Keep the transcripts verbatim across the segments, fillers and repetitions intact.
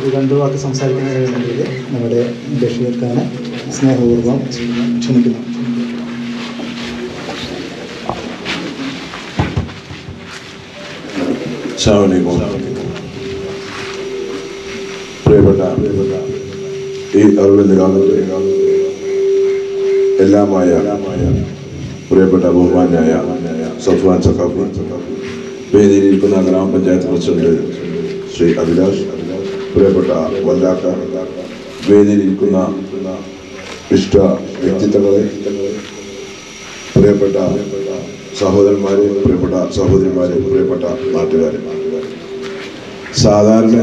രണ്ടു വാക്ക് സംസാരിക്കുന്നതിന് വേണ്ടിയിട്ട് നമ്മുടെ ബഷീർ ഖാനെ സ്നേഹപൂർവ്വം ക്ഷണിക്കുന്നു. പ്രിയപ്പെട്ട ഈ അറിവിന്റെ കാലത്തെ എല്ലാമായ പ്രിയപ്പെട്ട ബഹുമാനായ സഫ്വാൻ സഖാഫി, വേദിയിലിരിക്കുന്ന ഗ്രാമപഞ്ചായത്ത് പ്രസിഡന്റ് ശ്രീ അഭിലാഷ്, പ്രിയപ്പെട്ട വല്ലാക്ക, വേദിയിലിരിക്കുന്ന ഇഷ്ട വ്യക്തിത്വങ്ങളെ, പ്രിയപ്പെട്ട സഹോദരന്മാരെ, പ്രിയപ്പെട്ട സഹോദരിമാരെ, പ്രിയപ്പെട്ട നാട്ടുകാരെ, സാധാരണ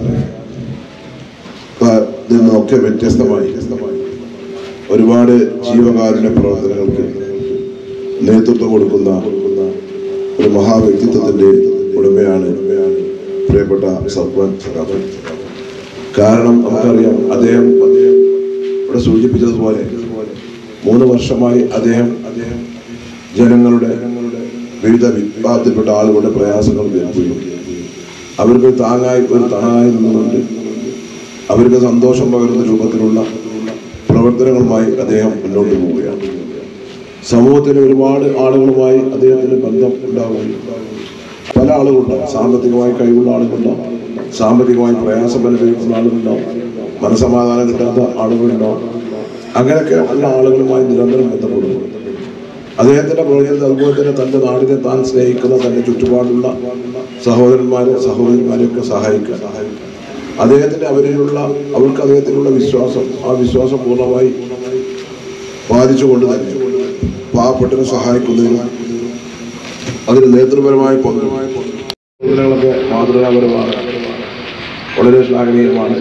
നിന്നൊക്കെ വ്യത്യസ്തമായി ഒരുപാട് ജീവകാരുണ്യ പ്രവർത്തനങ്ങൾക്ക് നേതൃത്വം കൊടുക്കുന്ന ഒരു മഹാവ്യക്തിത്വത്തിന്റെ ഉടമയാണ് പ്രിയപ്പെട്ട സഫ്വാൻ സഖാഫി. കാരണം നമുക്കറിയാം, അദ്ദേഹം ഇവിടെ സൂചിപ്പിച്ചതുപോലെ മൂന്ന് വർഷമായി അദ്ദേഹം ജനങ്ങളുടെ വിവിധ വിഭാഗത്തിൽപ്പെട്ട ആളുകളുടെ പ്രയാസങ്ങൾ കേൾക്കുകയും അവർക്ക് താങ്ങായി ഒരു താങ്ങായി നിന്നുകൊണ്ട് അവർക്ക് സന്തോഷം പകരുന്ന രൂപത്തിലുള്ള പ്രവർത്തനങ്ങളുമായി അദ്ദേഹം മുന്നോട്ട് പോവുകയാണ്. സമൂഹത്തിലെ ഒരുപാട് ആളുകളുമായി അദ്ദേഹത്തിന് ബന്ധം ഉണ്ടാവുകയും പല ആളുകളുണ്ടാവും. സാമ്പത്തികമായി കഴിവുള്ള ആളുകളുണ്ടാവും, സാമ്പത്തികമായി പ്രയാസം അനുഭവിക്കുന്ന ആളുകളുണ്ടാവും, മനസമാധാനം കിട്ടാത്ത ആളുകളുണ്ടാവും. അങ്ങനെയൊക്കെ ഉള്ള ആളുകളുമായി നിരന്തരം ബന്ധപ്പെടുന്നു. അദ്ദേഹത്തിന്റെ പ്രവർത്തനത്തിൽ അതുപോലെ തന്നെ തൻ്റെ നാടിനെ താൻ സ്നേഹിക്കുന്ന തൻ്റെ ചുറ്റുപാടുള്ള സഹോദരന്മാരെ സഹോദരിമാരെയൊക്കെ സഹായിക്കുക, അദ്ദേഹത്തിന്റെ അവരിലുള്ള അവർക്ക് അദ്ദേഹത്തിനുള്ള വിശ്വാസം, ആ വിശ്വാസം പൂർണ്ണമായി പാലിച്ചുകൊണ്ട് തന്നെ പാവപ്പെട്ടവരെ സഹായിക്കുന്നതിനും അതിന് നേതൃപരമായ പ്രവർത്തനങ്ങളൊക്കെ മാതൃകാപരമാണ്, വളരെ ശ്ലാഘനീയമാണ്.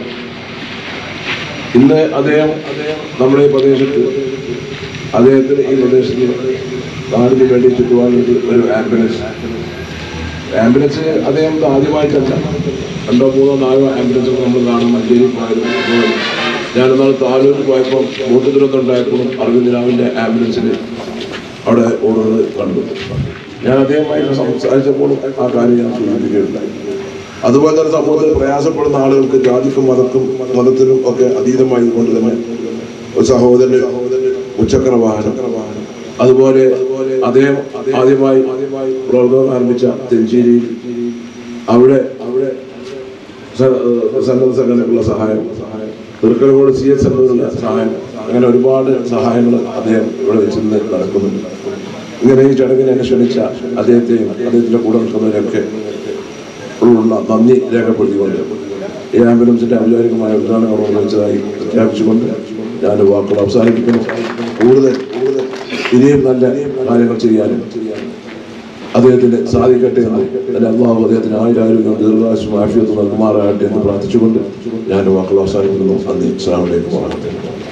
ഇന്ന് അദ്ദേഹം നമ്മുടെ ഈ പ്രദേശത്ത് അദ്ദേഹത്തിന് ഈ പ്രദേശത്ത് നാടിന് വേണ്ടി ചുറ്റുപാടുള്ള ഒരു ആംബുലൻസ് ആംബുലൻസ് അദ്ദേഹം ആദ്യമായിട്ടല്ല, രണ്ടോ മൂന്നോ നാലോ ആംബുലൻസൊക്കെ നമ്മൾ കാണും. മഞ്ചേരി പോയാലും ഞാനെന്നാൾ താലൂരിൽ പോയപ്പോൾ ബോട്ട് ദുരന്തം ഉണ്ടായപ്പോഴും അരവിന്ദ് ആംബുലൻസിൽ അവിടെ ഓടുന്നത് കണ്ടു. ഞാൻ അദ്ദേഹമായിട്ട് സംസാരിച്ചപ്പോഴും ആ കാര്യം ഞാൻ സൂചിപ്പിക്കുകയുണ്ടായി. അതുപോലെ തന്നെ സമൂഹത്തിൽ പ്രയാസപ്പെടുന്ന ആളുകൾക്ക് ജാതിക്കും മതക്കും മതത്തിനും ഒക്കെ അതീതമായി കൊണ്ട് തന്നെ ഒരു സഹോദരന് മുച്ചക്ര വാഹനം, അതുപോലെ അദ്ദേഹം ആദ്യമായി പ്രവർത്തനം ആരംഭിച്ച തെഞ്ചേരിയിൽ അവിടെ അവിടെ സന്നദ്ധ സംഘടനക്കുള്ള സഹായം, തൃക്കലങ്കോട് സി എസ് എമ്മിനുള്ള സഹായം, അങ്ങനെ ഒരുപാട് സഹായങ്ങൾ അദ്ദേഹം ഇവിടെ വെച്ചിരുന്ന് നടക്കുന്നുണ്ട്. ഇങ്ങനെ ഈ ചടങ്ങിനെ എന്നെ ക്ഷണിച്ച അദ്ദേഹത്തെയും അദ്ദേഹത്തിൻ്റെ കൂടെ നിൽക്കുന്നവരെയൊക്കെ ഉള്ള നന്ദി രേഖപ്പെടുത്തിക്കൊണ്ട് ഈ ആംബുലൻസിൻ്റെ ഔപചാരികമായ ഉദ്ഘാടനം നിർവഹിച്ചതായി പ്രഖ്യാപിച്ചുകൊണ്ട് ഞാൻ വാക്കുകൾ അവസാനിപ്പിക്കുന്നു. കൂടുതൽ കൂടുതൽ ഇനിയും നല്ല കാര്യങ്ങൾ ചെയ്യാനും അദ്ദേഹത്തിന് സാധിക്കട്ടെ എന്ന് തന്നെ അള്ളാഹു അദ്ദേഹത്തിന് ആയിരായിരം ദീർഘായുസ്സും ആഫിയത്തും നൽകുമാറാകട്ടെ എന്ന് പ്രാർത്ഥിച്ചുകൊണ്ട് ഞാൻ വാക്കുകൾ അവസാനിപ്പിക്കുന്നു. നന്ദി. അസ്സലാമു അലൈക്കും വറഹ്മത്തുള്ളാഹി.